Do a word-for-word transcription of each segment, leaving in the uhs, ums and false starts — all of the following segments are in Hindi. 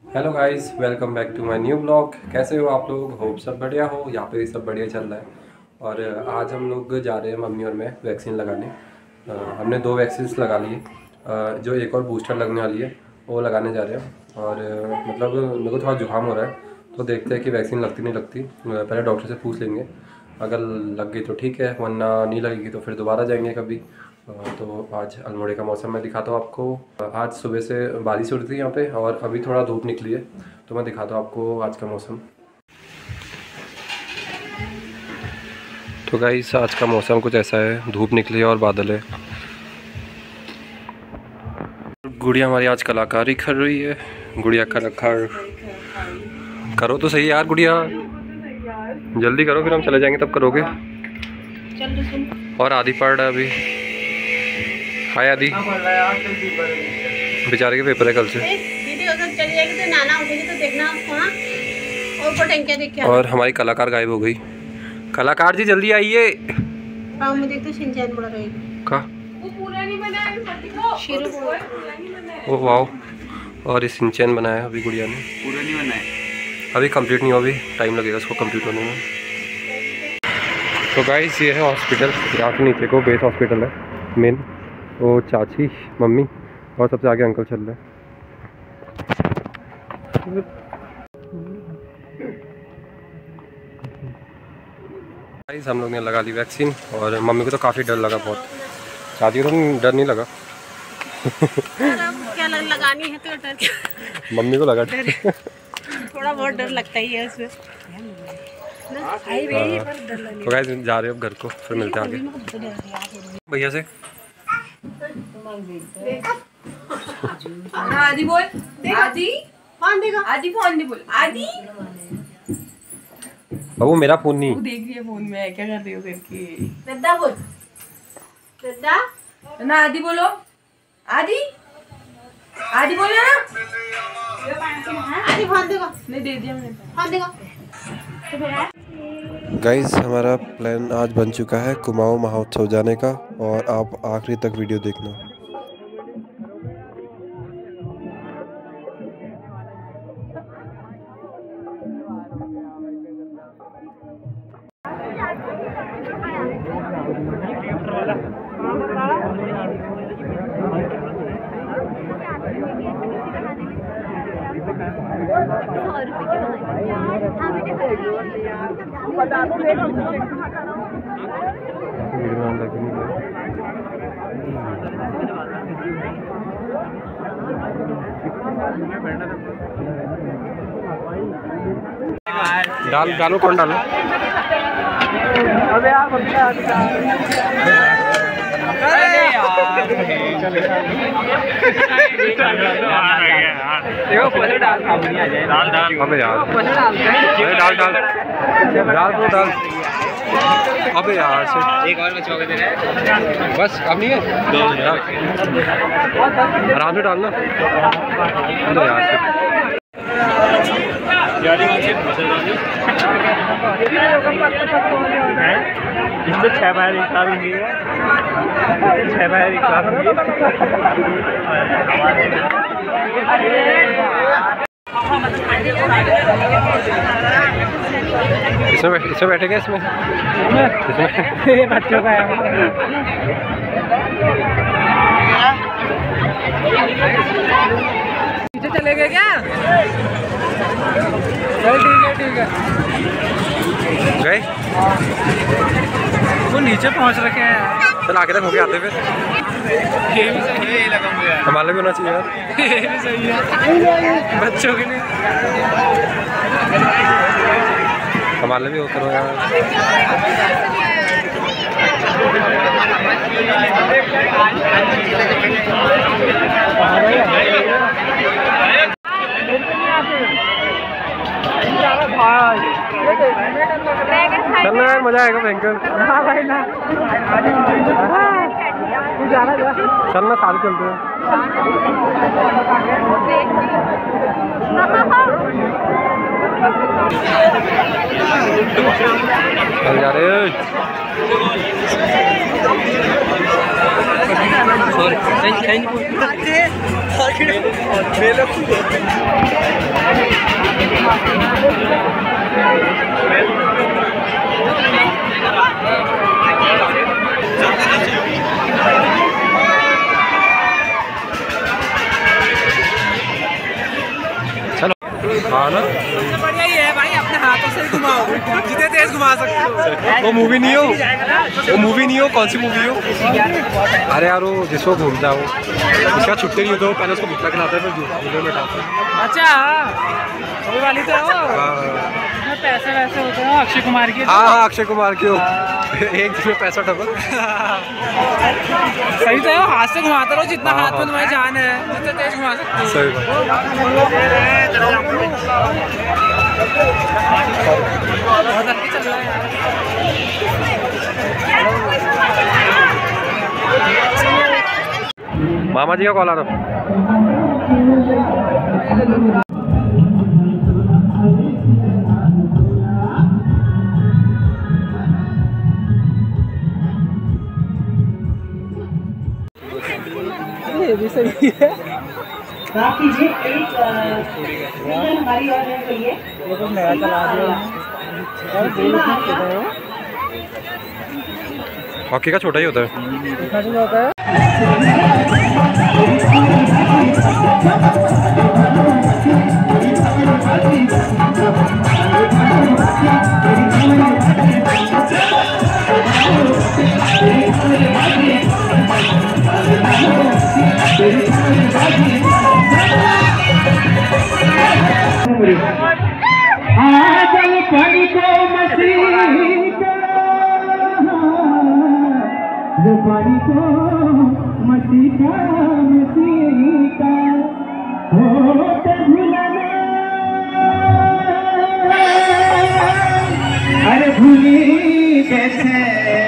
Hello guys, welcome back to my new blog. कैसे हो आप लोग? होप सब बढ़िया हो। यहाँ पे भी सब बढ़िया चल रहा है। और आज हम लोग जा रहे हैं, मम्मी और मैं, वैक्सीन लगाने। अ, हमने दो वैक्सीन लगा लिए। जो एक और बूस्टर लगने वाली है वो लगाने जा रहे हैं। और अ, मतलब मेरे को थोड़ा जुकाम हो रहा है, तो देखते हैं कि वैक्सीन लगती नहीं लगती। पहले डॉक्टर से पूछ लेंगे, अगर लग गई तो ठीक है, वरना नहीं लगेगी तो फिर दोबारा जाएंगे कभी। तो आज अल्मोड़े का मौसम मैं दिखाता हूँ आपको। आज सुबह से बारिश हो रही थी यहाँ पे, और अभी थोड़ा धूप निकली है, तो मैं दिखाता हूँ आपको आज का मौसम। तो गाइस, आज का मौसम कुछ ऐसा है, धूप निकली है और बादल है। गुड़िया हमारी आज कलाकारी कर रही है। गुड़िया कलाकार करो तो सही यार, गुड़िया जल्दी करो, फिर हम चले जाएंगे तब करोगे। और आदि पढ़ रहा है अभी। हाय आदि, बेचारे के पेपर है कल से। दीदी उधर चली जाएगी तो नाना उठेगी तो देखना आपको। हाँ, और पटंकिया देख के। और हमारी कलाकार गायब हो गई। कलाकार जी जल्दी आइए। पाँव में देख तो शिनचैन बड़ा रहेगी का वो पूरा नहीं बना है, को शीरो पूरा नहीं बना है। ओ वाह। और ये शिनचैन बनाया अभी गुड़िया ने, पूरा नहीं बना है, अभी कंप्लीट नहीं हुआ, अभी टाइम लगेगा इसको कंप्लीट होने में। तो गाइस, ये है हॉस्पिटल। यहाँ से नीचे को बेस हॉस्पिटल है मेन। वो चाची, मम्मी और सबसे आगे अंकल चल रहे हैं। गाइस, हम लोग ने लगा ली वैक्सीन, और मम्मी को तो काफ़ी डर लगा बहुत। चाची को तो डर नहीं लगा। क्या लगानी है तो डर क्या? मम्मी को लगा डर थोड़ा बहुत डर लगता ही है उसमें। तो गाइस, जा रहे हो अब घर को, फिर मिलते हैं आगे भैया से। आदि बोल, आदि कौन देगा? आदि फोन नहीं बोल, आदि वो मेरा फोन नहीं। वो देख रही है फोन में क्या कर रही हो करके। श्रद्धा बोल, श्रद्धा ना आदि बोलो, आदि आदि बोलो ना। आदि फोन देगा? नहीं दे दिया मैंने। फोन देगा? गाइस, हमारा प्लान आज बन चुका है कुमाऊं महोत्सव जाने का, और आप आखिरी तक वीडियो देखना। डाल डालो, कौन डालो? अबे यार डाल डाल अबे यार, अरे डाल डाल डाल दो, डाल। अबे यार से एक और बचा के दे रहे बस, अब नहीं है, आराम से डालना। अरे यार से इसमें छह बार हिसाब होंगे, छह बार हिसाब होंगे। इसमें बैठ, इसमें बैठेंगे, इसमें इसमें बच्चों का है। पीछे चले गए क्या? चल ठीक है ठीक है। गए वो नीचे पहुंच रखे हैं। चल आगे तक होके आते फिर। ये भी सही है, ये लगा मुझे। हमारा भी होना चाहिए यार। ये भी सही है बच्चों के लिए। हमारे भी हो करो यार। चलना यार, मजा आएगा भयंकर। हाँ भाई ना, चलना, सारे चलते हैं। चल जा रहे। सॉरी चलो हाँ ना, सबसे बढ़िया ये है भाई, अपने हाथों से घुमाओ, जितने तेज घुमा सकते हो। वो मूवी नहीं हो, वो मूवी नहीं हो, कौन सी मूवी हो? अरे यार वो जिसको घूमता है वो, उसका छुट्टी नहीं होता, वो पहले उसको भुट्टा खिलाता है फिर वीडियो में डालता है। अच्छा वो वाली तो है वो, पैसे वैसे होते हैं अक्षय कुमार की। हाँ हाँ अक्षय कुमार की हो, एक जिसमें पैसा डबल। सही तो है, हाथ से घुमाता रहो, जितना हाथ में तुम्हारी जान है जितना तेज घुमा सकते हो। सही बहुत हल्की चल रहा है यार। मामा जी का कॉल आ रहा। ये भी सही है। माफ कीजिए, एक हमारी और है, ये तो नया चला दिया हॉकी का छोटा ही होता है। इतना होता है। आजल पानी को मसीह जो पानी को मसीह का मसीह का हो तो भूलना, अरे भूली कैसे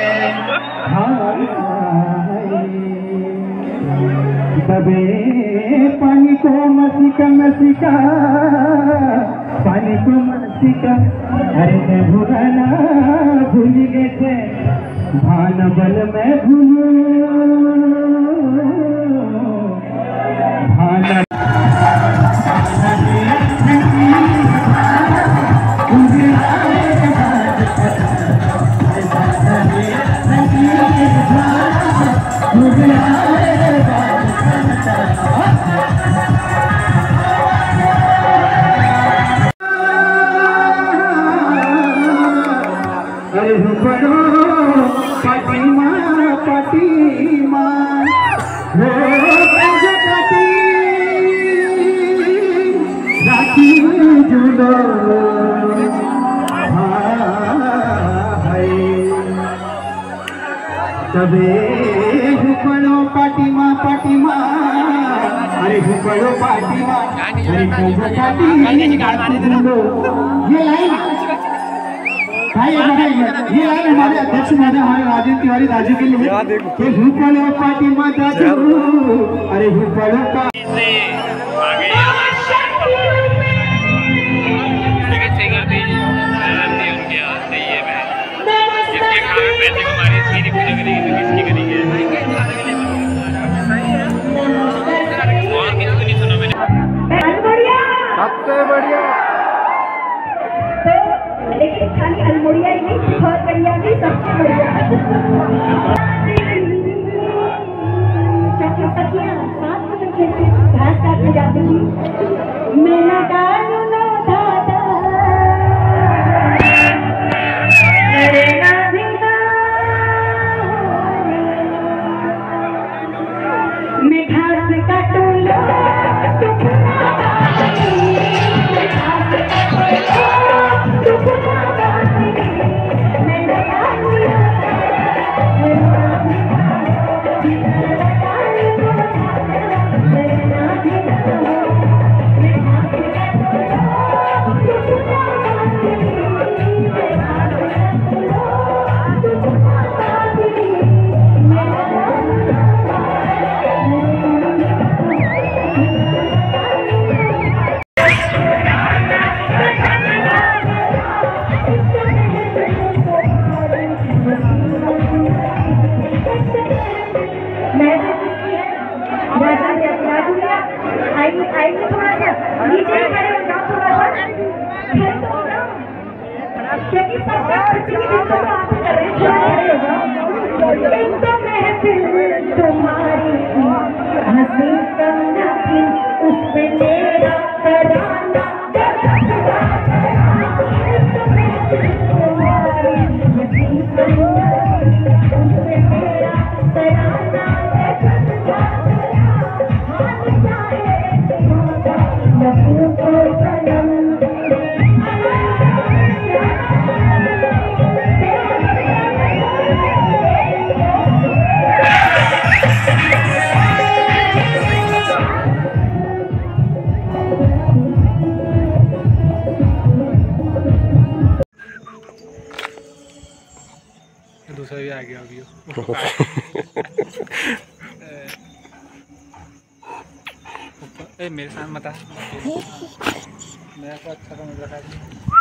दबे पानी को मसीह का मसीह का पानी को मसीह का, अरे मैं भूलना भूल गए भान बल में भूलू भान अरे बड़ो पाटीमा पाटीमा हो पाटी राखी जुड़ो तबे बड़ो पाटीमा पाटीमा, अरे बड़ो पाटीमा अरे ये लाइन भाई ये लाइन हमारे अध्यक्ष महोदय हमारे राजेंद्र तिवारी राजू के लिए कि भूपलो पार्टी माता अरे भूपलो का सबसे बढ़िया। लेकिन खाली अल्मोड़िया ही नहीं, बहुत बढ़िया भी, सबसे बढ़िया। घास काटने जाती थी मैं ना डालू ना दादा मेरे ना बिना मैं घास काटूंगा आएंगे थोड़ा सा नीचे खड़े हो जाओ थोड़ा सा क्योंकि सरकार बच्चे की दिल को बात कर रहे हैं थोड़ा खड़े हो जाओ। एक तो महफिल तुम्हारी हंसी संगा थी उसमें मेरा तराना दूसरा भी आ गया अभी ए, मेरे साथ मत आ मेरे को अच्छा तो मिल रहा है।